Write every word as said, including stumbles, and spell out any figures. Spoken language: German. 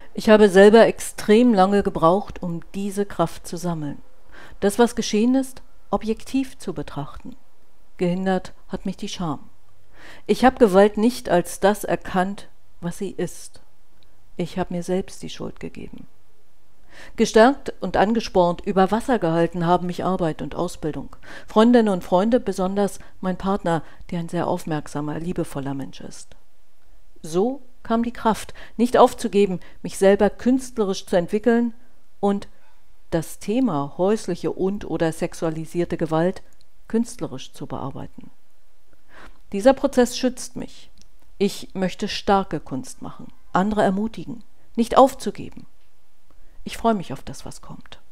Ich habe selber extrem lange gebraucht, um diese Kraft zu sammeln. Das, was geschehen ist, objektiv zu betrachten. Gehindert hat mich die Scham. Ich habe Gewalt nicht als das erkannt, was sie ist. Ich habe mir selbst die Schuld gegeben. Gestärkt und angespornt, über Wasser gehalten haben mich Arbeit und Ausbildung. Freundinnen und Freunde, besonders mein Partner, der ein sehr aufmerksamer, liebevoller Mensch ist. So kam die Kraft, nicht aufzugeben, mich selber künstlerisch zu entwickeln und das Thema häusliche und oder sexualisierte Gewalt künstlerisch zu bearbeiten. Dieser Prozess schützt mich. Ich möchte starke Kunst machen, andere ermutigen, nicht aufzugeben. Ich freue mich auf das, was kommt.